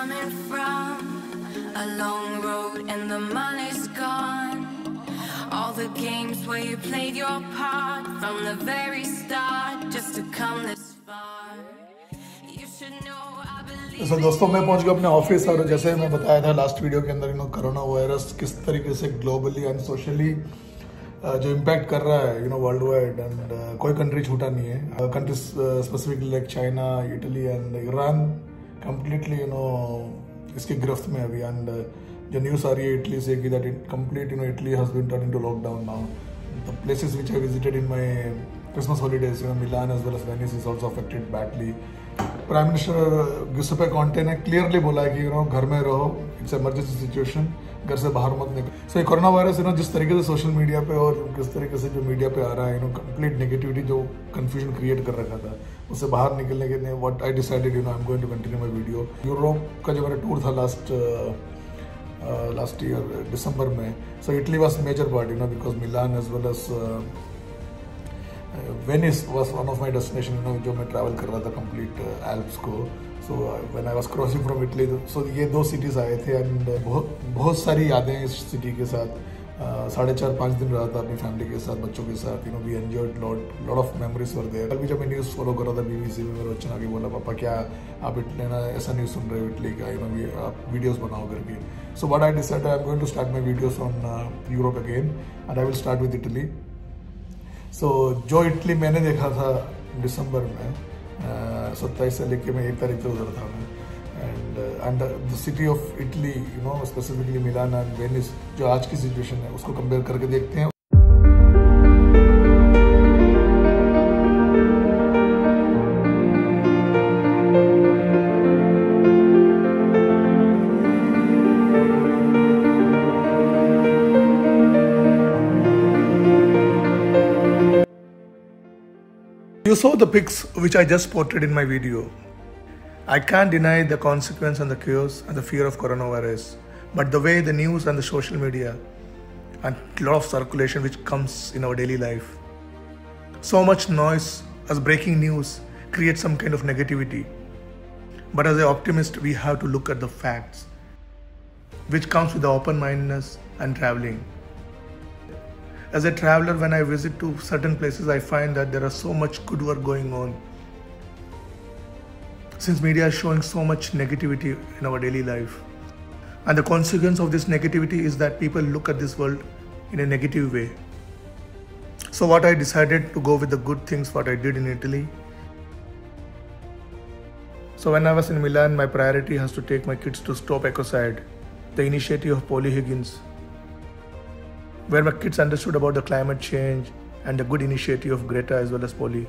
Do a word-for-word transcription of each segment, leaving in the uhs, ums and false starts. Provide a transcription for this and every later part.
coming from a long road and the money's gone. All the games where you played your part from the very start just to come this far. You should know I believe. So दोस्तों मैं पहुंच गया अपने office और जैसे मैं बताया था लास्ट वीडियो के अंदर यू नो कोरोना वायरस किस तरीके से ग्लोबली एंड सोशली जो इम्पैक्ट कर रहा है you know worldwide and कोई कंट्री छूटा नहीं है. Countries specifically like China, Italy and Iran completely you know इसकी गिरफ्त में अभी. एंड जो न्यूज़ आ रही है इटली से कि that it complete you know Italy has been turn into lockdown now. The places which I visited in my Christmas holidays you know Milan as well as Venice is also affected badly. Prime minister Giuseppe Conte ने क्लियरली बोला है कि you know घर में रहो, it's emergency situation, घर से बाहर मत निकलो. सो ये कोरोना वायरस यू नो जिस तरीके से सोशल मीडिया पे और किस तरीके से जो मीडिया पे आ रहा है यू नो कंप्लीट नेगेटिविटी जो कंफ्यूजन क्रिएट कर रखा था उससे बाहर निकलने के लिए what I decided you know I am going to continue my video. Europe का जो मेरा टूर था लास्ट लास्ट ईयर दिसंबर में. So Italy was major part you know because Milan as well as Venice was one of my destination you know जो मैं travel कर रहा था कंप्लीट एल्प्स को. So when I was crossing from Italy so ये दो cities आए थे एंड बहुत बहुत सारी यादें इस सिटी के साथ. साढ़े चार पाँच दिन रहा था अपनी फैमिली के साथ, बच्चों के साथ. You know we enjoyed lot lot of memories were there. कल भी जब मैं न्यूज़ फॉलो कर रहा था बीबीसी में, मेरे बच्चे आगे बोला पापा क्या आप इटली ना ऐसा न्यूज़ सुन रहे हो इटली का, यू नो आप वीडियोज़ बनाओ करके. So what I decided I am going to start my videos on Europe again and I will start with Italy. So जो इटली मैंने देखा था दिसंबर में सत्ताईस से लेके मैं एक तारीख तक उधर था मैं. And and the city of Italy you know specifically Milan and Venice जो आज की सिचुएशन है उसको कंपेयर करके देखते हैं. You saw the pics which I just portrayed in my video. I can't deny the consequence and the chaos and the fear of coronavirus, but the way the news and the social media and a lot of circulation which comes in our daily life, so much noise as breaking news creates some kind of negativity. But as an optimist, we have to look at the facts, which comes with the open-mindedness and traveling. As a traveler, when I visit to certain places, I find that there are so much good work going on. Since media is showing so much negativity in our daily life. And the consequence of this negativity is that people look at this world in a negative way. So what I decided to go with the good things, what I did in Italy. So when I was in Milan, my priority has to take my kids to stop Ecocide, the initiative of Polly Higgins, where my kids understood about the climate change and the good initiative of Greta as well as Polly.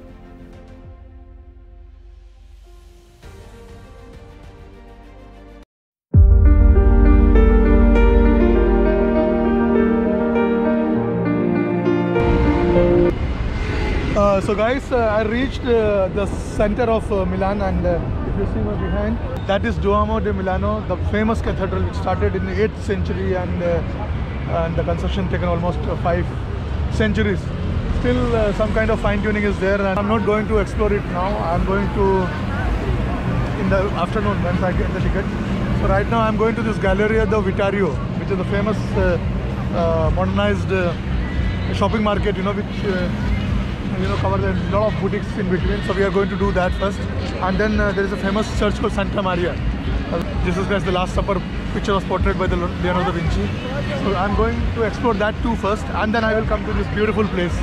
Uh, so guys, uh, I reached uh, the center of uh, Milan, and uh, if you see me behind, that is Duomo de Milano, the famous cathedral which started in the eighth century and uh, and the construction taken almost uh, five centuries. Still uh, some kind of fine tuning is there, and I'm not going to explore it now. I'm going to in the afternoon once I get the ticket. So right now I'm going to this Galleria Vittorio, which is the famous uh, uh, modernized uh, shopping market, you know, which uh, you know covers a lot of boutiques in between. So we are going to do that first, and then uh, there is a famous church called Santa Maria. Uh, Jesus Christ, the Last Supper picture was portrayed by the Leonardo da Vinci. So I'm going to explore that too first, and then I will come to this beautiful place.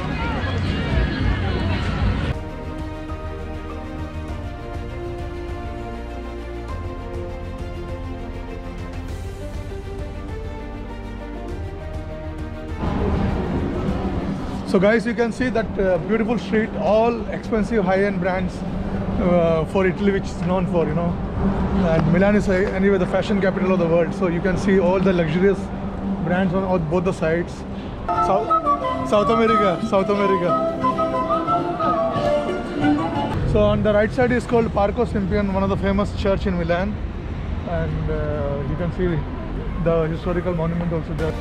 So guys, you can see that uh, beautiful street, all expensive high-end brands uh, for Italy, which is known for, you know. And Milan is uh, anyway the fashion capital of the world, so you can see all the luxurious brands on, on both the sides. South, South America, South America. So on the right side is called Parco Sempione, one of the famous church in Milan, and uh, you can see the historical monument also there.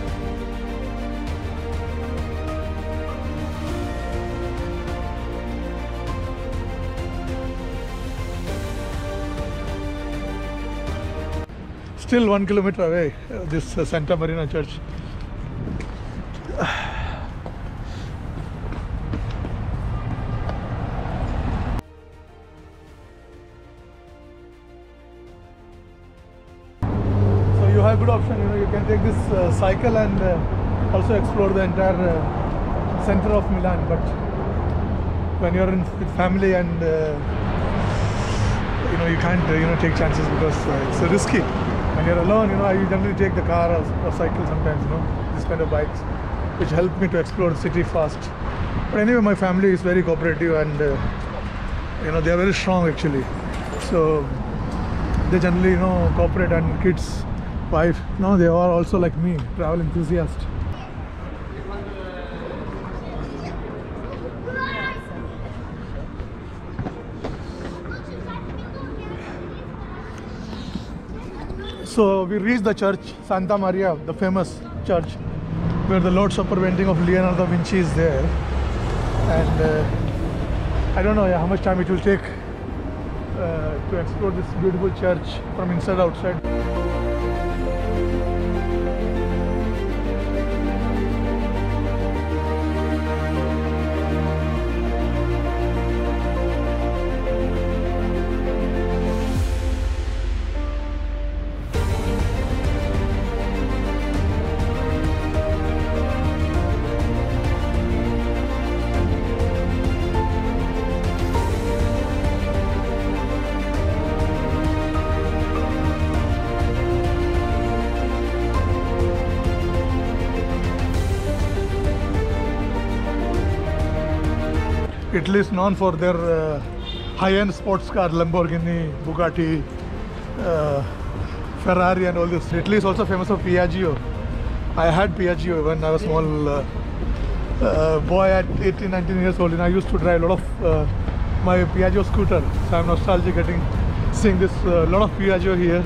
still one kilometer away, uh, this uh, Santa Marina Church. So you have good option, you know, you can take this uh, cycle and uh, also explore the entire uh, center of Milan. But when you're in with family and uh, you know, you can't uh, you know, take chances because uh, it's uh, risky. When you're alone, you know, I generally take the car or, or cycle sometimes, you know, this kind of bikes, which help me to explore the city fast. But anyway, my family is very cooperative and uh, you know, they are very strong actually. So they generally, you know, cooperate, and kids, wife, no, they are also like me, travel enthusiast. So we reached the church, Santa Maria, the famous church, where the Lord's Supper painting of Leonardo da Vinci is there. And uh, I don't know yeah, how much time it will take uh, to explore this beautiful church from inside outside. Italy is known for their uh, high-end sports car, Lamborghini, Bugatti, uh, Ferrari and all this. Italy is also famous for Piaggio. I had Piaggio when I was small uh, uh, boy at eighteen, nineteen years old, and I used to drive a lot of uh, my Piaggio scooter. So I'm nostalgic getting seeing this uh, lot of Piaggio here.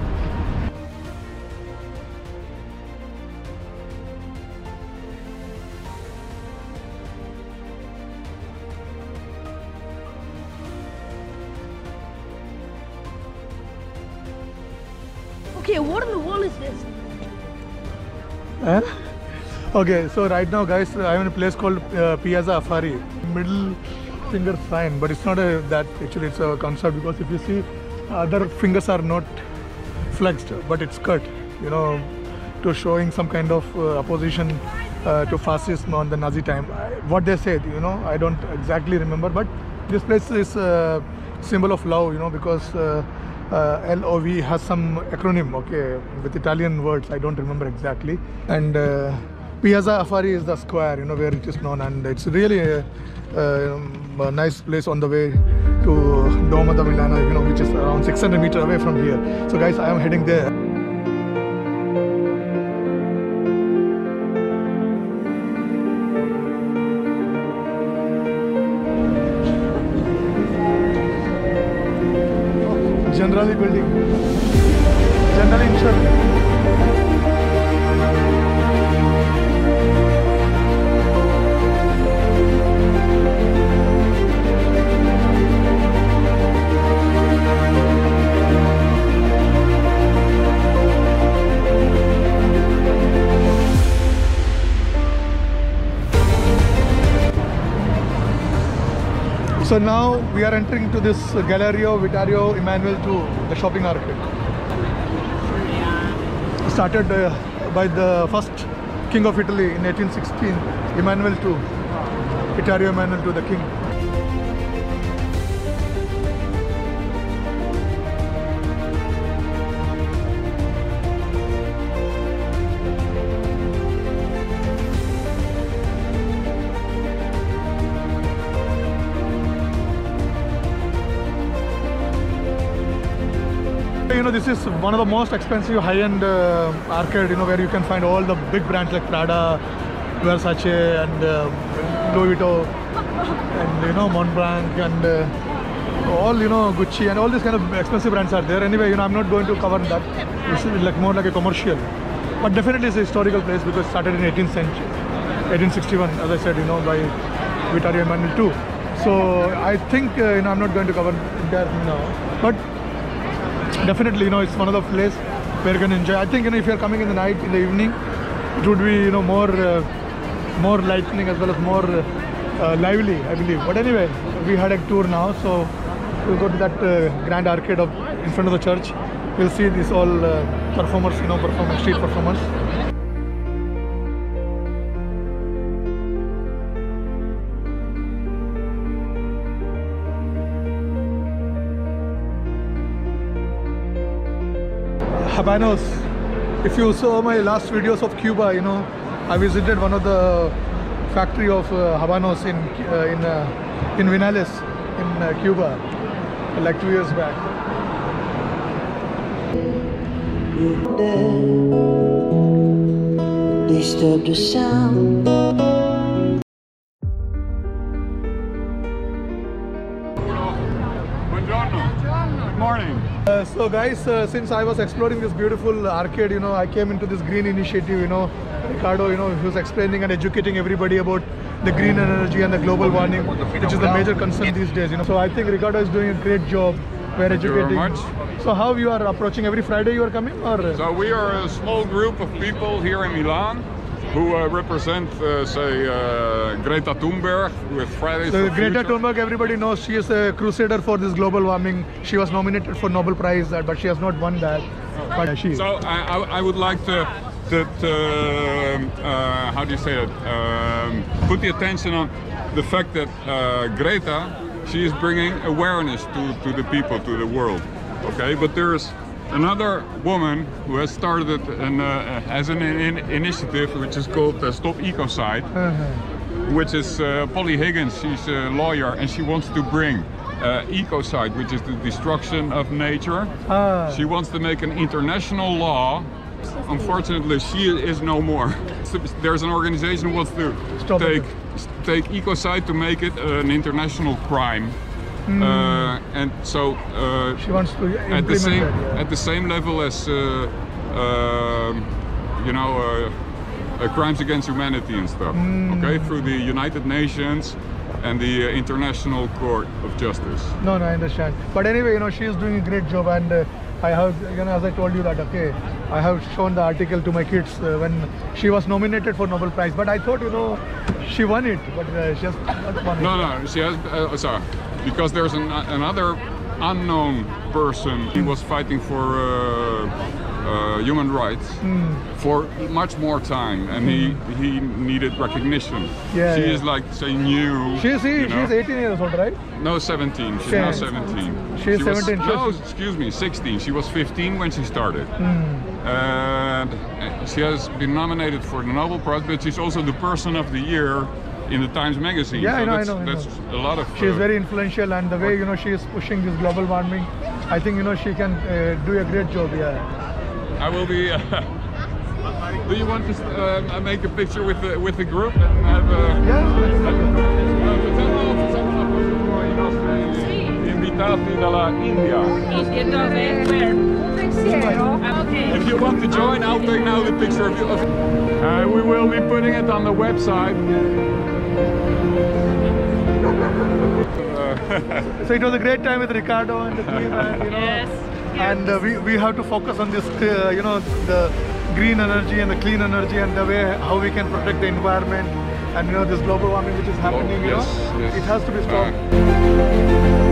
Okay, what on the wall is this? Huh? Okay, so right now, guys, I'm in a place called uh, Piazza Affari. Middle finger sign, but it's not a that actually. It's a concept, because if you see, other fingers are not flexed, but it's cut. You know, to showing some kind of uh, opposition uh, to fascism on the Nazi time. What they said, you know, I don't exactly remember, but this place is a symbol of love. You know, because. Uh, Uh, L O V has some acronym, okay, with Italian words, I don't remember exactly. And uh, Piazza Affari is the square, you know, where it is known, and it's really a, a, a nice place on the way to Duomo da Milano, you know, which is around six hundred meters away from here. So guys, I am heading there. Generally building, generally insured. So now we are entering to this Galleria Vittorio Emanuele the second, the shopping arcade. Started uh, by the first king of Italy in eighteen sixteen, Emanuele the second, Vittorio Emanuele the second, the king. You know, this is one of the most expensive high-end uh, arcade, you know, where you can find all the big brands like Prada, Versace and uh, Louis Vuitton and, you know, Montblanc and uh, all, you know, Gucci and all these kind of expensive brands are there. Anyway, you know, I'm not going to cover that. This is like more like a commercial. But definitely it's a historical place because it started in eighteenth century, eighteen sixty-one, as I said, you know, by Vittorio Emanuele the second. So I think, uh, you know, I'm not going to cover entire thing now. But definitely, you know, it's one of the place we're going to enjoy. I think, you know, if you're coming in the night, in the evening, it would be, you know, more uh, more lightning as well as more uh, lively, I believe. But anyway, we had a tour now, so we'll go to that uh, grand arcade of, in front of the church. We'll see these all uh, performers, you know, performing, street performers. Habanos. If you saw my last videos of Cuba, you know, I visited one of the factory of uh, Habanos in uh, in uh, in Vinales in uh, Cuba, like two years back. Disturb the sound. Good morning. Uh, so guys, uh, since I was exploring this beautiful arcade, you know, I came into this green initiative, you know, Ricardo, you know, he was explaining and educating everybody about the green energy and the global warming, which is the major concern these days, you know. So I think Ricardo is doing a great job. We're Thank educating. you very much. So how you are approaching? Every Friday you are coming, or? So we are a small group of people here in Milan who uh, represent, uh, say, uh, Greta Thunberg with Fridays So for Greta Future. Thunberg, everybody knows she is a crusader for this global warming. She was nominated for Nobel Prize, uh, but she has not won that. But she. So I, I, I would like to, to, to uh, how do you say it, um, put the attention on the fact that uh, Greta, she is bringing awareness to, to the people, to the world, okay? But there's another woman who has started an, uh, as an in initiative which is called uh, Stop Ecocide, Uh-huh. which is uh, Polly Higgins. She's a lawyer and she wants to bring uh, ecocide, which is the destruction of nature. Ah. She wants to make an international law. Unfortunately, she is no more. So there's an organization who wants to Stop take it. take ecocide to make it an international crime. Mm. Uh, and so uh, She wants to at the implement same that, yeah. at the same level as uh, um you know uh, uh, crimes against humanity and stuff. Mm. Okay, through the United Nations and the uh, International Court of Justice. No, no, I understand. But anyway, you know, she is doing a great job, and uh, I have, you know, as I told you that, okay, I have shown the article to my kids uh, when she was nominated for Nobel Prize. But I thought, you know, she won it, but uh, she has not won it. No, no, she has. Uh, sorry, because there's an, another unknown person. He was fighting for uh, uh, human rights Mm. for much more time, and he he needed recognition. Yeah, she yeah. is like say new. She is, you know? she's eighteen years old, right? No, seventeen. She's Okay. now seventeen. She is was- seventeen, No, she's- excuse me, sixteen. She was fifteen when she started. Mm. And she has been nominated for the Nobel Prize, but she's also the person of the year in the Times Magazine. Yeah, so I know, I that's, know, I know. that's a lot of. She is uh, very influential, and the way, you know, she is pushing this global warming, I think, you know, she can uh, do a great job. Yeah. I will be. Uh, do you want to uh, make a picture with the with the group and have a? Invitati dalla India. If you want to join, I'll take now the picture of you. Uh, we will be putting it on the website. So it was a great time with Ricardo and the team, and, you know, Yes. and uh, we, we have to focus on this, uh, you know, the green energy and the clean energy, and the way how we can protect the environment, and, you know, this global warming which is happening, you yes, know, yes. it has to be Uh, stopped.